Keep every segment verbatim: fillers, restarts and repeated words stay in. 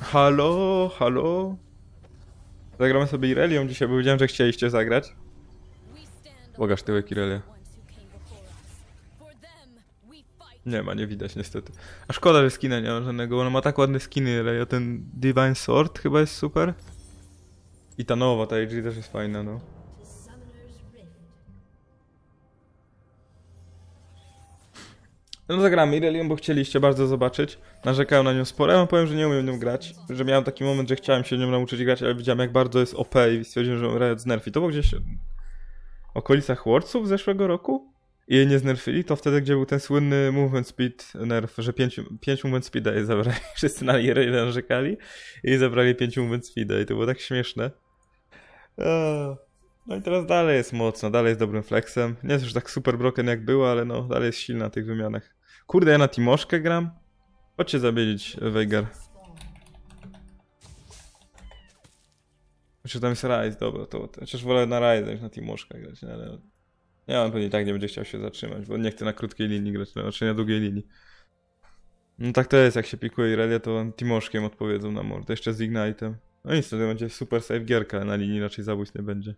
Halo, halo? Zagramy sobie Irelią dzisiaj, bo wiedziałem, że chcieliście zagrać. Bogaż tyłek Irelia. Nie ma, nie widać niestety. A szkoda, że skina nie ma żadnego, ona ma tak ładne skiny Irelia. Ten Divine Sword chyba jest super. I ta nowa, ta A G też jest fajna, no. No zagramy Irelią, bo chcieliście bardzo zobaczyć. Narzekają na nią sporo. Ja wam powiem, że nie umiem nią grać. Że miałem taki moment, że chciałem się nią nauczyć grać, ale widziałem, jak bardzo jest O P i stwierdziłem, że Riot znerfi. To było gdzieś w okolicach Worldsów zeszłego roku. I jej nie znerfili, to wtedy, gdzie był ten słynny movement speed nerf, że pięć movement speeda jej zabrali. Wszyscy na Irelię narzekali i zabrali pięć movement speeda i to było tak śmieszne. No i teraz dalej jest mocno, dalej jest dobrym flexem. Nie jest już tak super broken jak było, ale no dalej jest silna na tych wymianach. Kurde, ja na Timoszkę gram? Chodźcie zamienić, Veigar. Czy tam jest Ryze, dobra, to, to chociaż wolę na Ryze niż na Timoszkę grać, nie, ale... Ja on pewnie i tak nie będzie chciał się zatrzymać, bo nie chce na krótkiej linii grać, raczej na długiej linii. No tak to jest, jak się pikuje Irelia, to Timoszkiem odpowiedzą na mord, jeszcze z Ignite'em. No nic, to będzie super safe gierka, ale na linii raczej zabójstw nie będzie.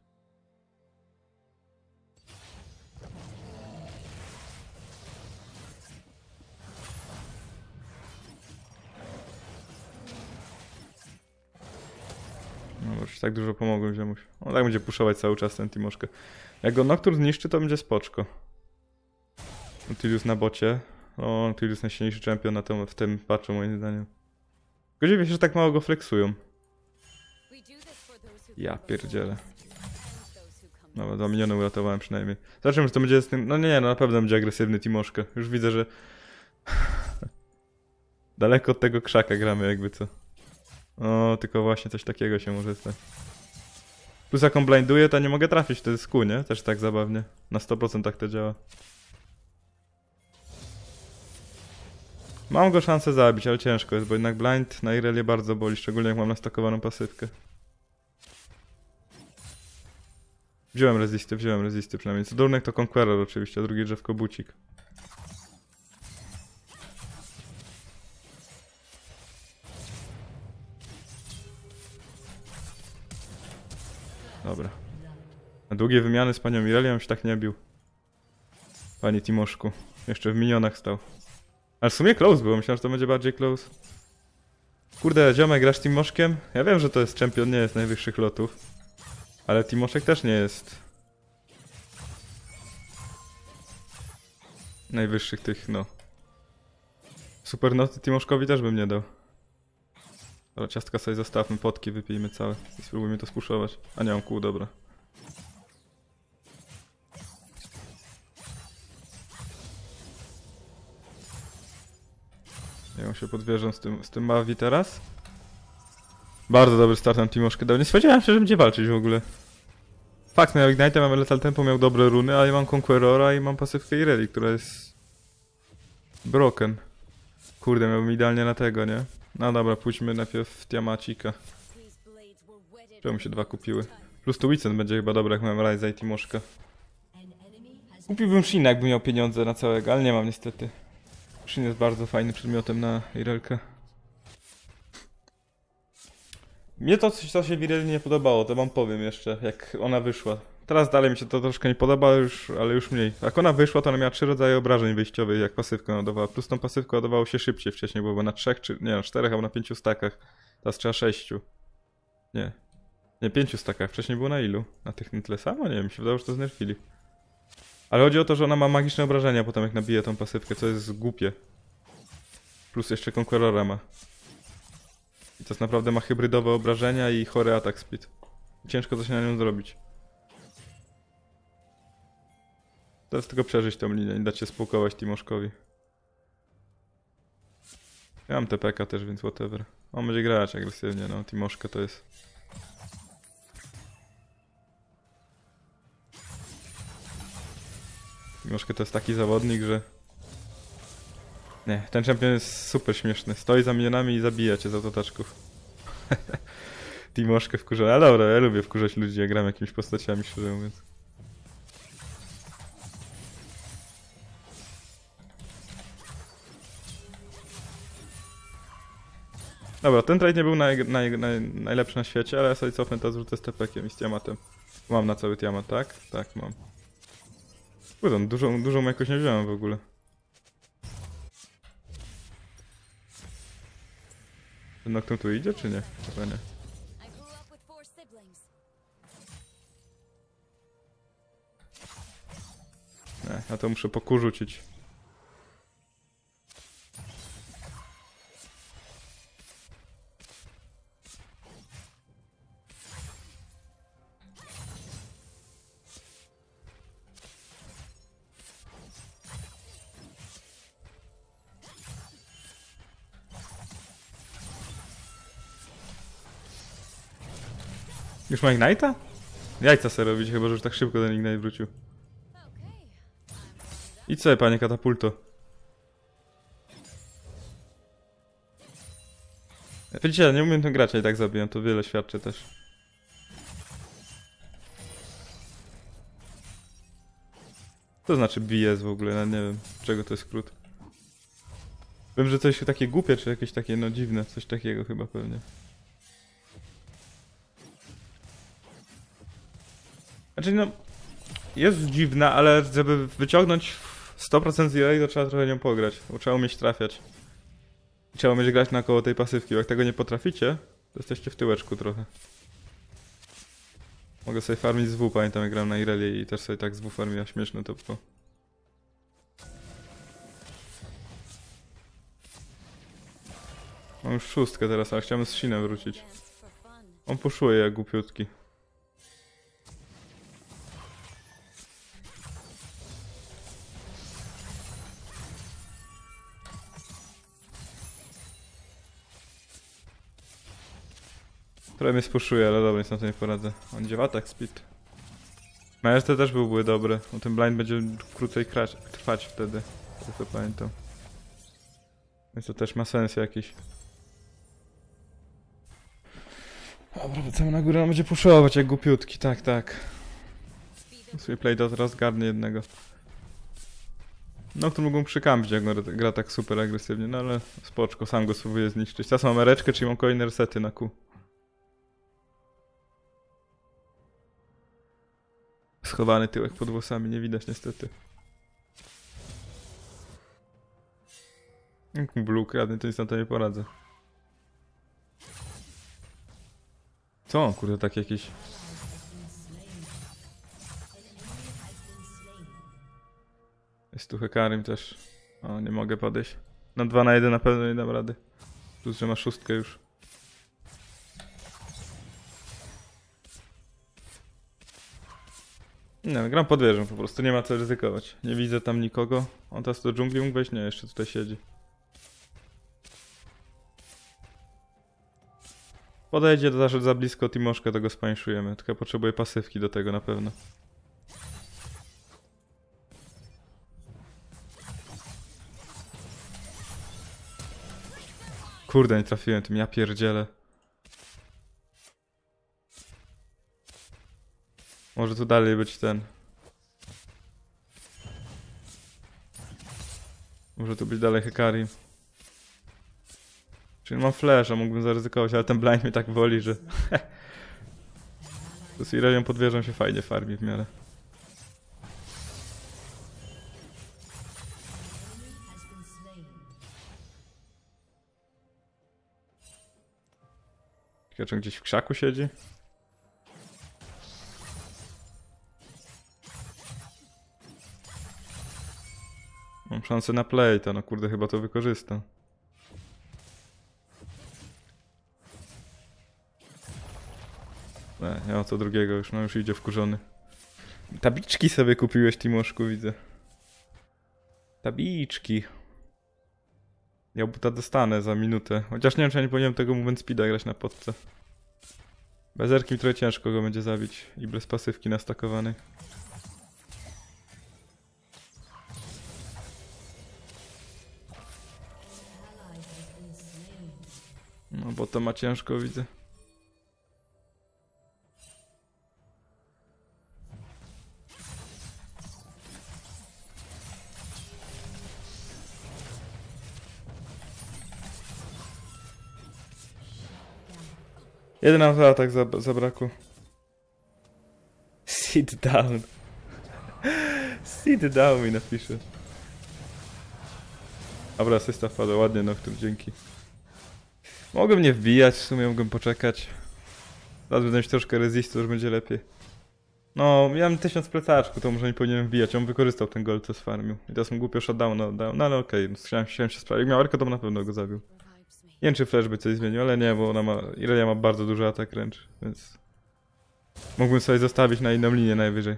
No bo już tak dużo pomogłem ziomuś. On tak będzie puszować cały czas ten Timoszkę. Jak go Nocturne zniszczy, to będzie spoczko. Nautilus na bocie. O, Nautilus najsilniejszy champion na tym, w tym patchu moim zdaniem. Tylko dziwię się, że tak mało go flexują. Ja pierdzielę. No, dwa miliony uratowałem przynajmniej. Zobaczymy, że to będzie z tym... No nie, no na pewno będzie agresywny Timoszkę. Już widzę, że... Daleko od tego krzaka gramy jakby co. O, tylko właśnie coś takiego się może stać. Plus jak on blinduje, to nie mogę trafić wtedy z Q, nie? Też tak zabawnie. Na sto procent tak to działa. Mam go szansę zabić, ale ciężko jest, bo jednak blind na Irelię bardzo boli, szczególnie jak mam nastakowaną pasywkę. Wziąłem rezisty, wziąłem rezisty przynajmniej. Co durnek to Conqueror oczywiście, a drugie drzewko bucik. Dobra. Na długie wymiany z panią Irelią się tak nie bił. Panie Timoszku. Jeszcze w minionach stał. Ale w sumie close było, myślałem, że to będzie bardziej close. Kurde, ziomek, grasz Timoszkiem? Ja wiem, że to jest champion, nie jest najwyższych lotów. Ale Timoszek też nie jest... najwyższych tych, no. Super noty Timoszkowi też bym nie dał. Ale ciastka sobie zostawmy, potki wypijmy całe i spróbujmy to spuszować. A nie mam kół, dobra. Ja się podwierzę z tym, z tym Mavi teraz. Bardzo dobry start na Timoszkę dał. Nie spodziewałem się, że będzie walczyć w ogóle. Fakt, miał Ignite, mamy Lethal Tempo, miał dobre runy, ale mam Conquerora i mam pasywkę Ireli, która jest... broken. Kurde, miałbym idealnie na tego, nie? No dobra, pójdźmy najpierw w Tiamacika. Czemu się dwa kupiły? Plus tu Wicent będzie chyba dobry, jak mam Ryza i Timoszkę. Kupiłbym Shin, jakbym miał pieniądze na całego, ale nie mam niestety. Shin jest bardzo fajnym przedmiotem na Irelkę. Mnie to coś, co się w Ireli nie podobało, to wam powiem jeszcze, jak ona wyszła. Teraz dalej mi się to troszkę nie podoba, już, ale już mniej. Jak ona wyszła, to ona miała trzy rodzaje obrażeń wyjściowych, jak pasywkę ładowała. Plus tą pasywkę ładowało się szybciej wcześniej, bo na trzech, czy nie, na czterech albo na pięciu stakach. Teraz trzeba sześciu. Nie. Nie, pięciu stakach. Wcześniej było na ilu? Na tych na tyle samo? Nie wiem, mi się wydawało, że to znerfili. Ale chodzi o to, że ona ma magiczne obrażenia potem, jak nabije tą pasywkę, co jest głupie. Plus jeszcze Conquerora ma. I to naprawdę ma hybrydowe obrażenia i chory attack speed. Ciężko coś na nią zrobić. Teraz tylko przeżyć tą linię, nie dać się spłukować Timoszkowi. Ja mam T P K też, więc whatever. On będzie grać agresywnie, no Timoszka to jest... Timoszka to jest taki zawodnik, że... Nie, ten champion jest super śmieszny. Stoi za minionami i zabija cię z autotaczków. Timoszkę wkurza. Ale dobra, ja lubię wkurzać ludzi, jak gram jakimiś postaciami, szczerze mówiąc. Dobra, ten trade nie był naj, naj, naj, najlepszy na świecie, ale ja sobie cofnę to zrzucę z tepekiem i z Tiamatem. Mam na cały Tiamat, tak? Tak, mam. Kurde, dużą, dużą jakoś nie wziąłem w ogóle. Ten Nocturne tu idzie, czy nie? Chyba nie. Nie, ja to muszę poku rzucić. Już ma Ignite'a? Jajca sobie robić, chyba że już tak szybko ten Ignite wrócił. Idź sobie, panie katapulto. Widzicie, ja nie umiem tym grać, a i tak zabijam, to wiele świadczy też. Co znaczy B S w ogóle? Ja nie wiem, czego to jest skrót. Wiem, że coś takie głupie, czy jakieś takie, no dziwne, coś takiego chyba pewnie. Znaczy no, jest dziwna, ale żeby wyciągnąć sto procent z jej to trzeba trochę nią pograć, bo trzeba umieć trafiać. Trzeba umieć grać na koło tej pasywki, bo jak tego nie potraficie, to jesteście w tyłeczku trochę. Mogę sobie farmić z W, pamiętam jak gram na Irelie i też sobie tak z W farmiła, śmieszne to było. Mam już szóstkę teraz, ale chciałem z Shinem wrócić. On puszuje jak głupiutki. Trochę mnie spuszuje, ale dobra, nic na to nie poradzę. On dziewa atak speed. Mając te też byłby dobre, bo ten blind będzie krócej krać, trwać wtedy. To co pamiętam. Więc to też ma sens jakiś. Dobra, wracamy na górę, on będzie puszować jak głupiutki, tak, tak. Swój play to teraz garnie jednego. No, to mogą przykampić, jak on gra tak super agresywnie, no ale spoczko, sam go spróbuję zniszczyć. Teraz mam ereczkę, czyli mam kolejne resety na Q. Schowany tyłek pod włosami, nie widać niestety. Blue kradnie, to nic na to nie poradzę. Co? Kurde, tak jakieś... Jest tu Hekarim też. O, nie mogę podejść. Na dwa na jeden na pewno nie dam rady. Plus, że ma szóstkę już. Nie, gram pod wieżą po prostu, nie ma co ryzykować. Nie widzę tam nikogo. On teraz do dżungli mógł wejść? Nie, jeszcze tutaj siedzi. Podejdzie zaszedł za blisko Timoszkę, to go spańszujemy. Tylko potrzebuję pasywki do tego na pewno. Kurde, nie trafiłem tym, ja pierdzielę. Może tu dalej być ten. Może tu być dalej Hekarim. Czyli mam flash, a mógłbym zaryzykować, ale ten blind mnie tak woli, że... To z Irelią pod wieżą się fajnie farmi w miarę. Ciekawe, gdzieś w krzaku siedzi? Mam szansę na play, to no kurde, chyba to wykorzystam. Nie, nie ma co drugiego już, no już idzie wkurzony. Tabliczki sobie kupiłeś, Timoszku, widzę. Tabliczki. Ja buta dostanę za minutę. Chociaż nie wiem, czy ja nie powinienem tego movement speeda grać na podce. Bez erki trochę ciężko go będzie zabić. I bez pasywki nastakowanej. No bo to ma ciężko, widzę. Jeden atak zab zabrakło. Sit down. Sit down mi napisze. Dobra, asysta wpadła, ładnie Nocturne, dzięki. Mogłem nie wbijać, w sumie mogłem poczekać. Teraz będę mieć troszkę resistu, już będzie lepiej. No, miałem tysiąc plecaczku, to może nie powinienem wbijać. On wykorzystał ten gold, co sfarmił. I teraz mu głupio shutdown oddał. No ale okej, okay. chciałem, chciałem się sprawić. Jak miał arkę, to na pewno go zabił. Nie wiem, czy flash by coś zmienił, ale nie, bo ona ma... Irelia ma bardzo duży atak wręcz, więc... Mógłbym sobie zostawić na inną linię najwyżej.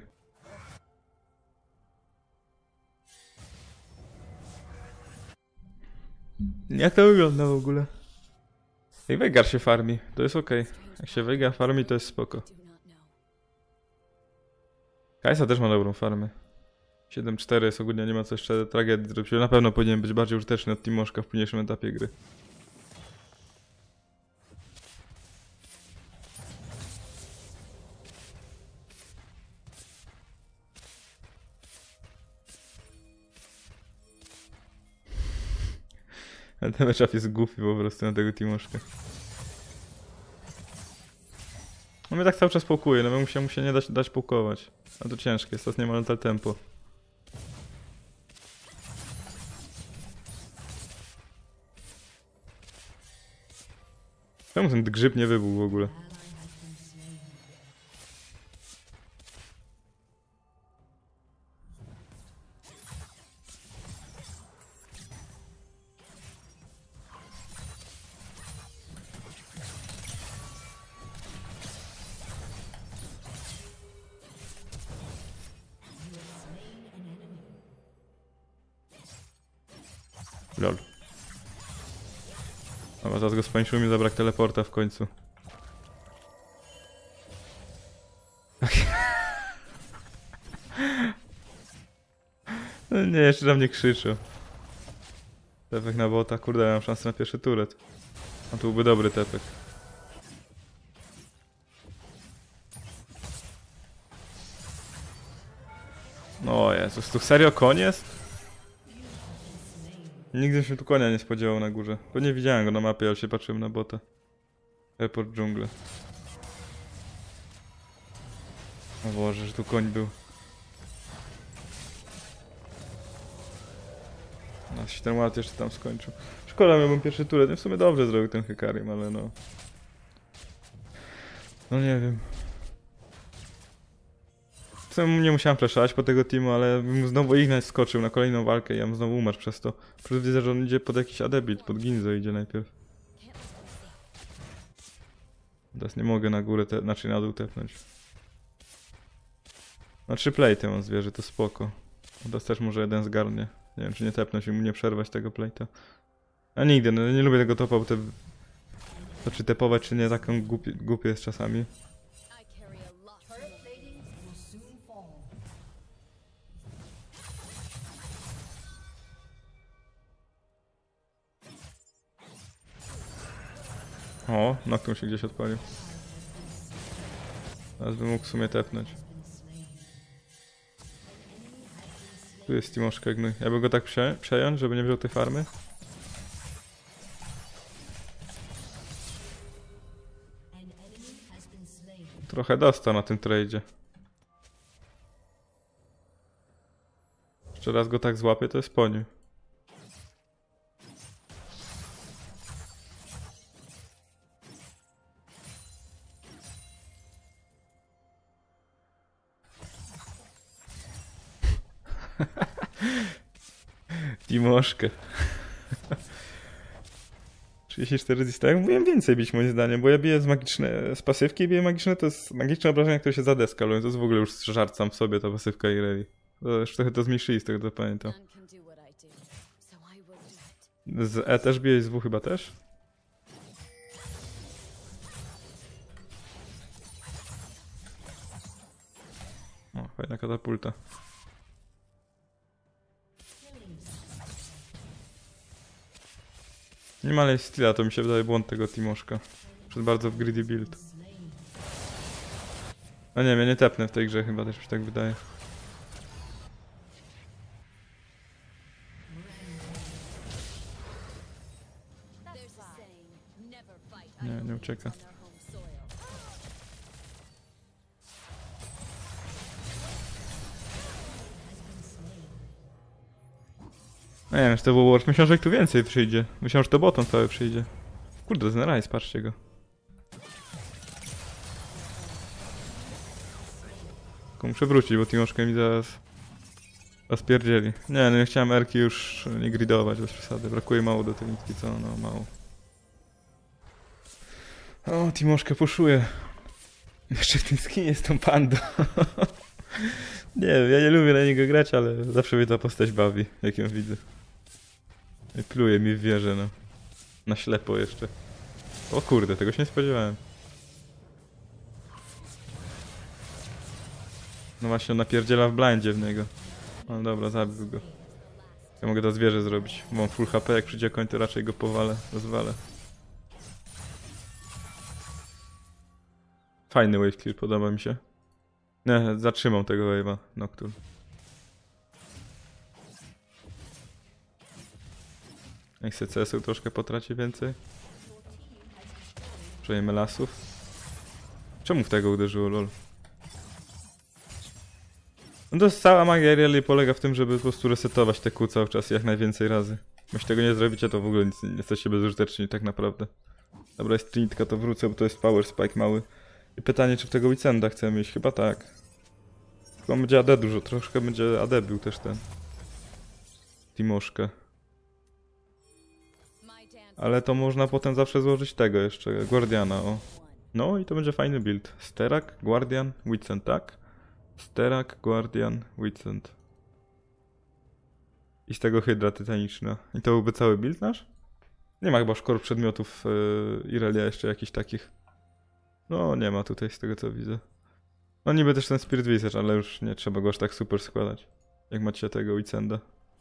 Jak to wygląda w ogóle? Ej, Veigar się farmi, to jest okej. Okay. Jak się Veigar farmi, to jest spoko. Kajsa też ma dobrą farmę. siedem cztery jest ogólnie, nie ma co jeszcze tragedii zrobić. Na pewno powinien być bardziej użyteczny od Timoszka w późniejszym etapie gry. Ale ten matchup jest goofy po prostu na tego Timoszka. On mnie tak cały czas pokuje, no bym musiał mu się nie dać, dać pokować. A to ciężkie jest, to nie ma na tempo. Czemu ten grzyb nie wybuchł w ogóle? Lol. Dobra, zaraz go spańszył, mi zabrak teleporta w końcu. No nie, jeszcze na mnie krzyczą. Tepek na bota, kurde, ja mam szansę na pierwszy turet. A tu byłby dobry tepek. No Jezus, tu serio koń jest? Nigdy się tu konia nie spodziewał na górze. Bo nie widziałem go na mapie, ale się patrzyłem na bota. Airport dżunglę. O Boże, że tu koń był. No, się ten ład jeszcze tam skończył. Szkoda, miałbym pierwszy turet. W sumie dobrze zrobił ten Hekarim, ale no... No nie wiem. W sumie nie musiałem flashować po tego teamu, ale bym znowu Ignite skoczył na kolejną walkę i ja bym znowu umarł przez to. Przez widzę, że on idzie pod jakiś adebit, pod Ginzo idzie najpierw. Teraz nie mogę na górę, te, znaczy na dół tepnąć. Na trzy plate on zwierzy, to spoko. Teraz też może jeden zgarnie. Nie wiem, czy nie tepnąć i mu nie przerwać tego plate'a. A nigdy, no nie lubię tego topa, bo te... To czy tepować, czy nie, taką głupie, głupie jest czasami. O, Nocturne się gdzieś odpalił. Teraz bym mógł w sumie tepnąć. Tu jest Timoszka gnój. Ja bym go tak prze przejąć, żeby nie wziął tej farmy. Trochę dostał na tym tradzie. Jeszcze raz go tak złapię, to jest po nim. Timoszkę. trzydzieści cztery dista. Jak mówiłem, więcej bić moim zdaniem, bo ja biję z magiczne, z pasywki biję magiczne, to jest magiczne obrażenia, które się zadeskalują. To jest w ogóle już żart sam w sobie, ta pasywka Irelia. To już trochę to zmniejszyli z tego, co pamiętam. Z E też bije i z W chyba też? O, fajna katapulta. Nie ma styla, to mi się wydaje błąd tego Timoszka. Przed bardzo w greedy build. No nie wiem, ja nie tepnę w tej grze chyba, też mi się tak wydaje. Nie, nie ucieka. No nie wiem, że to był Wars. Myślałem, że ich tu więcej przyjdzie. Myślałem, że to boton cały przyjdzie. Kurde, ten Ryze, patrzcie go. Tylko muszę wrócić, bo Timoszka mi zaraz rozpierdzieli. Nie, no nie chciałem Erki już nie gridować bez przesady. Brakuje mało do tej nitki, co? No mało. O, Timoszkę puszuje. Jeszcze w tym skinie jest tą pandą. Nie wiem, ja nie lubię na niego grać, ale zawsze mnie ta postać bawi, jak ją widzę. I pluje mi w wieżę, no. Na ślepo jeszcze. O kurde, tego się nie spodziewałem. No właśnie, on napierdziela w blindzie w niego. No dobra, zabił go. Ja mogę to zwierzę zrobić. Mam full H P, jak przyjdzie koń, to raczej go powalę, rozwalę. Fajny wave clear, podoba mi się. Nie, zatrzymam tego wave'a, Nocturne. Niech se C S-u troszkę potraci więcej. Przejmę lasów. Czemu w tego uderzyło, lol? No to cała magia Rally polega w tym, żeby po prostu resetować te kół cały czas jak najwięcej razy. Jeśli tego nie zrobicie, to w ogóle nic, nie jesteście bezużyteczni tak naprawdę. Dobra, jest Trinitka, to wrócę, bo to jest power spike mały. I pytanie, czy w tego Witsenda chcemy iść? Chyba tak. Chyba będzie A D dużo, troszkę będzie A D był też ten. Timoszkę. Ale to można potem zawsze złożyć tego jeszcze, Guardiana, o. No i to będzie fajny build. Sterak, Guardian, Witsend, tak? Sterak, Guardian, Witsend. I z tego Hydra tytaniczna. I to byłby cały build nasz? Nie ma chyba szkor przedmiotów yy, Irelia jeszcze jakichś takich. No nie ma tutaj z tego co widzę. No niby też ten Spirit Visage, ale już nie trzeba go aż tak super składać. Jak macie tego Witsenda.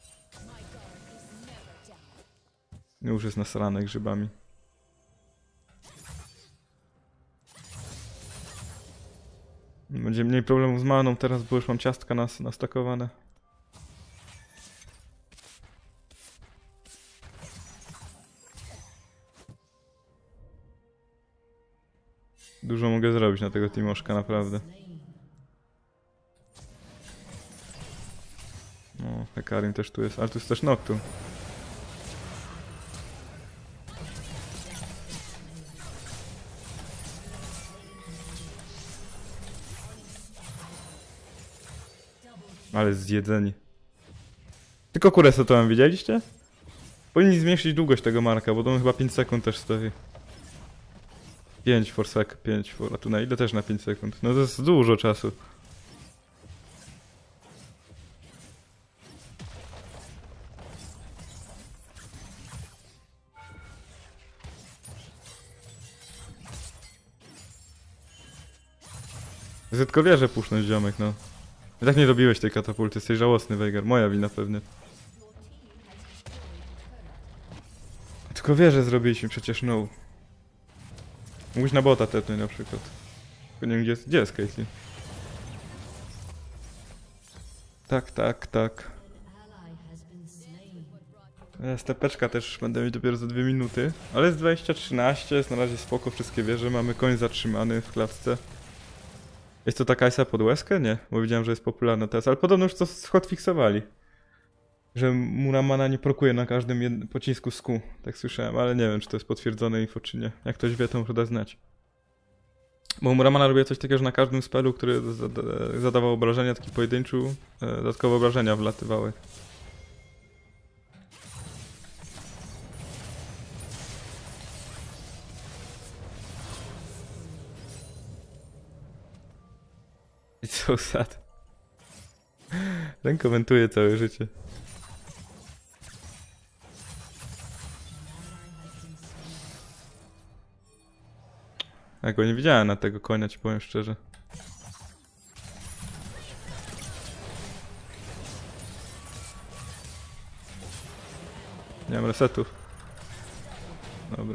Już jest nasrane grzybami. Będzie mniej problemów z maną teraz, bo już mam ciastka nas, nastakowane. Dużo mogę zrobić na tego Timoszka, naprawdę. No, Hekarim też tu jest, ale tu jest też Nocturne. Ale zjedzeni. Tylko Kureso to mam, widzieliście? Powinni zmniejszyć długość tego marka, bo to chyba pięć sekund też stoi. pięć for sec, pięć for... A tu na ile też na pięć sekund? No to jest dużo czasu. Zetko wierzę puszcząć, ziomek, no. I tak nie robiłeś tej katapulty, jesteś żałosny, Veigar. Moja wina pewnie. Tylko wieżę zrobiliśmy przecież, no. Mógłbyś na bota tepnąć na przykład. Tylko nie wiem, gdzie jest, gdzie jest Caitlyn. Tak, tak, tak. Stepeczka też będę mieć dopiero za dwie minuty. Ale jest dwadzieścia trzynaście, jest na razie spoko, wszystkie wieże. Mamy koń zatrzymany w klatce. Jest to taka Isa pod łezkę? Nie, bo widziałem, że jest popularna teraz, ale podobno już to hotfixowali. Że Muramana nie prokuje na każdym pocisku z Q, tak słyszałem, ale nie wiem, czy to jest potwierdzone info, czy nie. Jak ktoś wie, to może da znać. Bo Muramana robiła coś takiego, że na każdym spelu, który zadawał obrażenia, taki pojedynczy, dodatkowe obrażenia wlatywały. It's so sad. Ten komentuje całe życie. Ja go nie widziałem na tego konia, ci powiem szczerze. Nie mam resetów. Dobra.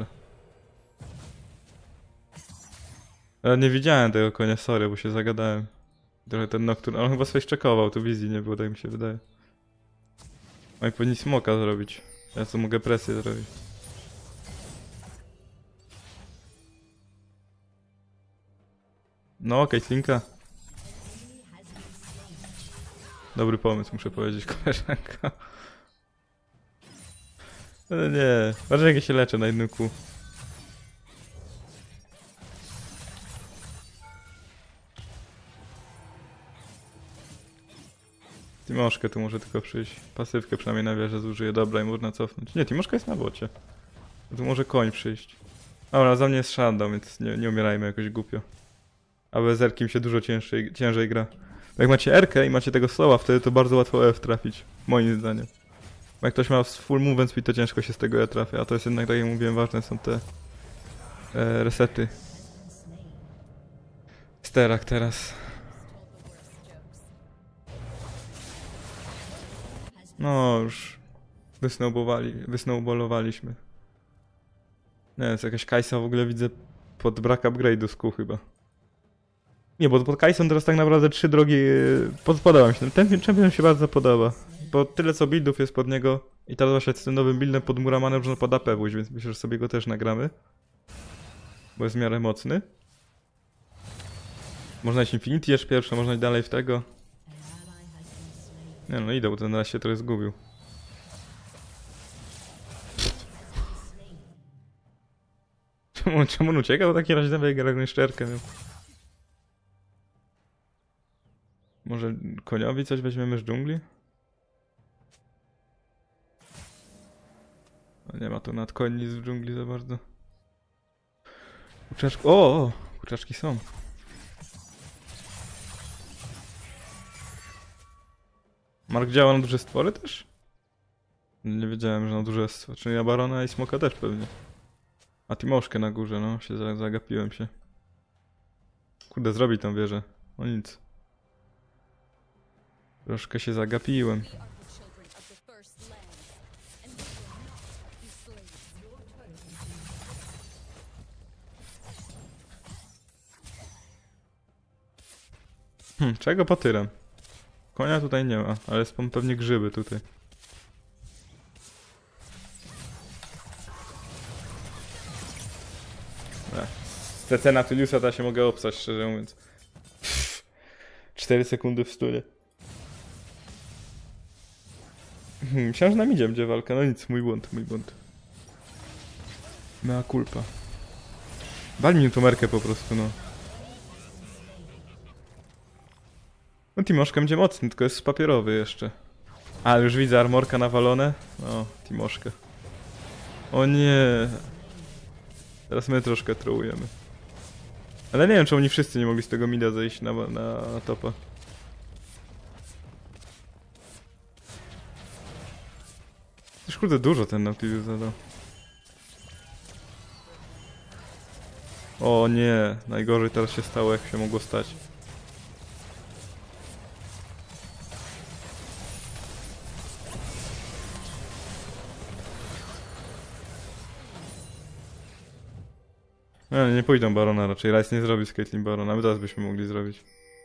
Ja nie widziałem tego konia, sorry, bo się zagadałem. Trochę ten Nocturne, on chyba sobie szczekował, tu wizji nie było, tak mi się wydaje. Oni powinni smoka zrobić. Ja co mogę presję zrobić. No, Caitlinka. Dobry pomysł, muszę powiedzieć, koleżanka. No nie, ważne jak się leczę na jednym kół. Timoszkę tu może tylko przyjść. Pasywkę przynajmniej na wieżę zużyję. Dobra, i można cofnąć. Nie, Timoszka jest na bocie. Tu może koń przyjść. Dobra, za mnie jest shutdown, więc nie, nie umierajmy jakoś głupio. A bez erki się dużo ciężej, ciężej gra. Bo jak macie erkę i macie tego slowa, wtedy to bardzo łatwo F trafić. Moim zdaniem. Bo jak ktoś ma full movement speed, to ciężko się z tego E trafia. A to jest jednak, tak jak mówiłem, ważne są te e, resety. Sterak teraz. No już wysnowbowali, wysnowballowaliśmy. Nie, jest jakaś Kajsa w ogóle widzę pod brak upgrade'u z kół chyba. Nie, bo pod Kajsą teraz tak naprawdę trzy drogi pod, podoba mi się. Ten champion się bardzo podoba. Bo tyle co buildów jest pod niego i teraz właśnie z tym nowym buildem pod Muramanem można pod A P pójść, więc myślę, że sobie go też nagramy. Bo jest w miarę mocny. Można iść Infinity jeszcze pierwsze, można iść dalej w tego. Nie no, idę, bo ten raz się trochę zgubił. Czemu, czemu on uciekał? W takim razie nawet jak szczerkę miał. Może koniowi coś weźmiemy z dżungli? No nie ma tu nadkoń nic w dżungli za bardzo. Kurczaczki... O, o! Kurczaczki są. Mark działa na duże stwory też? Nie wiedziałem, że na duże stwory. Czyli na Barona i Smoka też pewnie. A Timoszkę na górze, no. Się zagapiłem się. Kurde, zrobi tą wieżę. No nic. Troszkę się zagapiłem. Hmm, czego potyrem? Konia tutaj nie ma, ale są pewnie grzyby tutaj. Z C C na Tyliusa to ja się mogę obsać, szczerze mówiąc. cztery sekundy w stunie. Hmm, myślałem, że nam idzie będzie walka. No nic, mój błąd, mój błąd. Mea culpa. Walnij mi tą merkę po prostu, no. No Timoszka będzie mocny, tylko jest papierowy jeszcze. A, już widzę armorka nawalone. O, Timoszka. O nie. Teraz my troszkę trołujemy. Ale nie wiem, czy oni wszyscy nie mogli z tego mida zejść na, na, na topa. Już kurde dużo ten Nautilus zadał. O nie, najgorzej teraz się stało, jak się mogło stać. No, nie pójdą Barona raczej, Rice nie zrobi z Caitlyn Barona, my teraz byśmy mogli zrobić.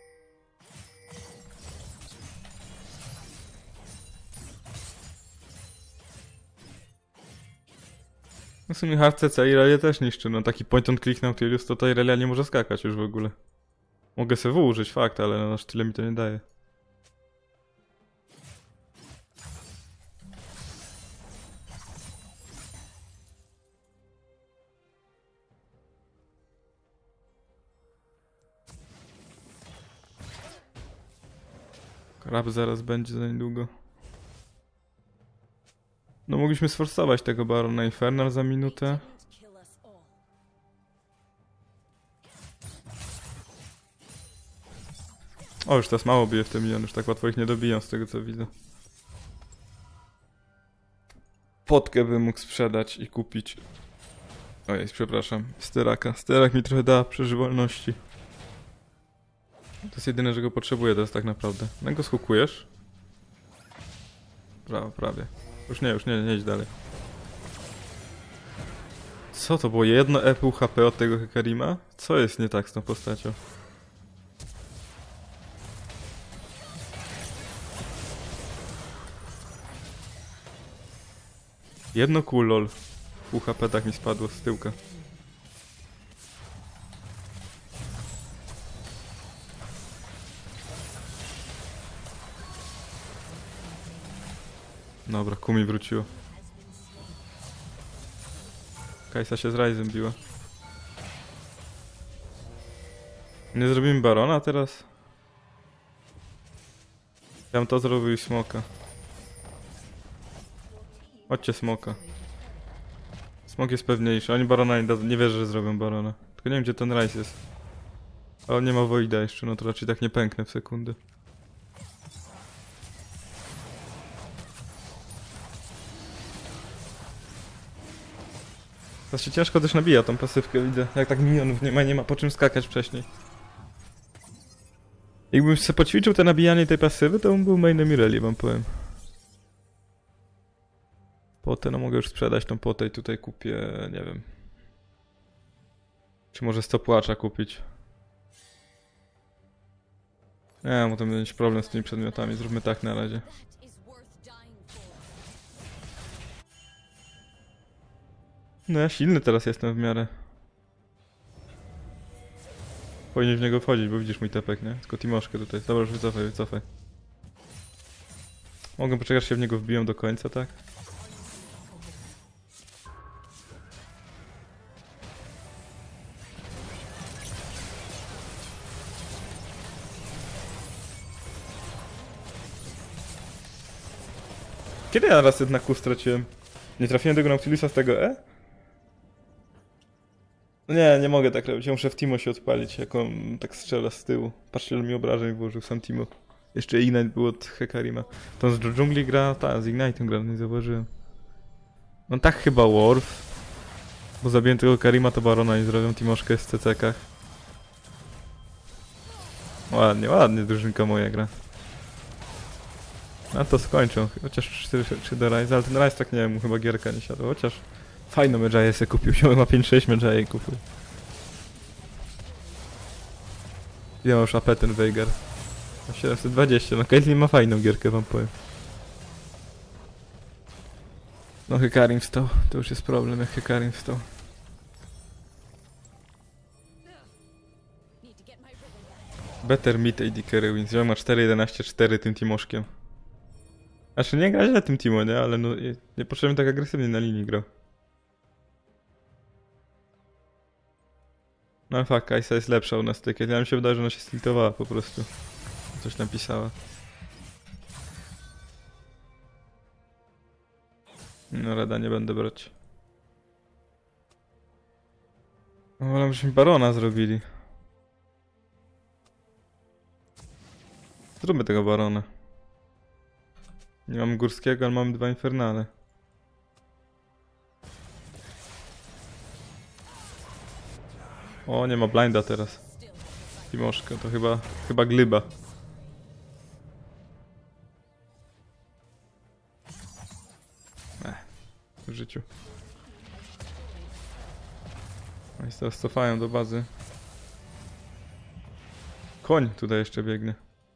No w sumie hard C C Irelia też niszczy, no taki point on click Nautilus to ta Irelia nie może skakać już w ogóle. Mogę sobie W użyć, fakt, ale no, aż tyle mi to nie daje. Krab zaraz będzie za niedługo. No mogliśmy sforsować tego Barona Infernal za minutę. O, już teraz mało bije w ten milion, już tak łatwo ich nie dobiją z tego co widzę. Potkę bym mógł sprzedać i kupić. Ojej, przepraszam, steraka. Sterak mi trochę da przeżywalności. To jest jedyne, że go potrzebuję teraz tak naprawdę. No go schukujesz? Prawo, prawie. Już nie, już nie, nie idź dalej. Co to było? Jedno E pół H P od tego Hekarima? Co jest nie tak z tą postacią? Jedno kół lol. Pół H P tak mi spadło z tyłka. Dobra, kół mi wróciło. Kajsa się z Ryzem biła. Nie zrobimy barona teraz? Ja bym to zrobił i smoka. Chodźcie smoka. Smok jest pewniejszy. Oni barona nie, da, nie wierzę, że zrobią barona. Tylko nie wiem, gdzie ten Ryze jest. A on nie ma Voida jeszcze, no to raczej tak nie pęknę w sekundę. Teraz się ciężko też nabija tą pasywkę, widzę. Jak tak minionów nie ma, nie ma po czym skakać wcześniej. Jakbym sobie poćwiczył te nabijanie tej pasywy, to bym był mainem Irelia, wam powiem. Potę, no mogę już sprzedać tą potę i tutaj kupię, nie wiem. Czy może stopwatcha kupić? Nie, bo to będzie mieć problem z tymi przedmiotami, zróbmy tak na razie. No ja silny teraz jestem w miarę. Powinien w niego wchodzić, bo widzisz mój tepek, nie? Tylko Timoszkę tutaj. Dobra, już wycofaj, wycofaj. Mogę poczekać, się w niego wbiją do końca, tak? Kiedy ja raz jednak Q straciłem? Nie trafiłem tego Nautiliusa z tego E? Nie, nie mogę tak robić. Ja muszę w Timo się odpalić, jak on tak strzela z tyłu. Patrzcie, ile mi obrażeń włożył sam Timo. Jeszcze Ignite był od Hekarima. To z dżungli gra, tak, z Ignite'em gra, nie zauważyłem. No tak chyba Worf. Bo zabiję tego Karima, to Barona i zrobią Timoszkę z C C kach. Ładnie, ładnie drużynka moja gra. A to skończą, chociaż trzy do Ryze, ale ten Ryze tak nie wiem, mu chyba gierka nie siadła, chociaż fajną Medjayę se kupił, siły ma pięć sześć Medjayę kupił. Ile ma już A P ten Veigar? Ma siedemset dwadzieścia, no Caitlyn ma fajną gierkę, wam powiem. No Hekarim wstał, to już jest problem, jak Hekarim wstał. Better mid A D carry wins, ja ma cztery jedenaście cztery tym Timoszkiem. Znaczy nie gra źle tym Timo, nie? Ale no nie, nie potrzebujemy tak agresywnie na linii grał. No fuck, Kajsa jest lepsza u nas tutaj. Ja mi się wydaje, że ona się stiltowała po prostu. Coś tam pisała. No rada, nie będę brać. No ale byśmy barona zrobili. Zróbmy tego barona. Nie mam górskiego, ale mamy dwa infernale. O, nie ma blinda teraz. Timoszka, to chyba, chyba glyba. Ech, w życiu. No i teraz cofają do bazy. Koń tutaj jeszcze biegnie.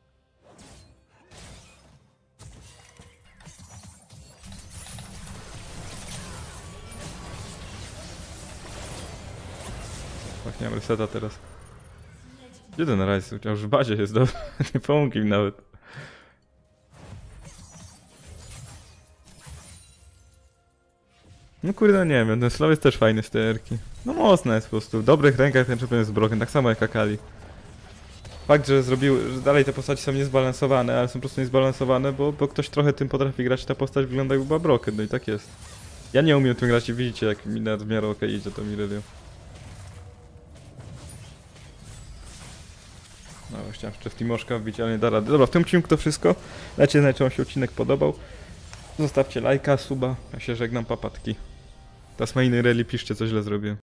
Tak, nie mam reseta teraz. Gdzie ten Ryze? Już w bazie jest, dobry. Nie pomógł im nawet. No kurde, nie wiem, ten slow jest też fajny z tej erki. No mocno jest po prostu. W dobrych rękach ten champion jest broken, tak samo jak Akali. Fakt, że zrobił, że dalej te postaci są niezbalansowane, ale są po prostu niezbalansowane, bo, bo ktoś trochę tym potrafi grać, ta postać wygląda jakby była broken, no i tak jest. Ja nie umiem tym grać i widzicie, jak mi nawet w miarę okej idzie to Irelia. No, chciałem jeszcze w Timoszka wbić, ale nie da rady. Dobra, w tym odcinku to wszystko. Dajcie znać, czy wam się odcinek podobał. Zostawcie lajka, suba. Ja się żegnam, papatki. Teraz ma innej reli, piszcie, co źle zrobiłem.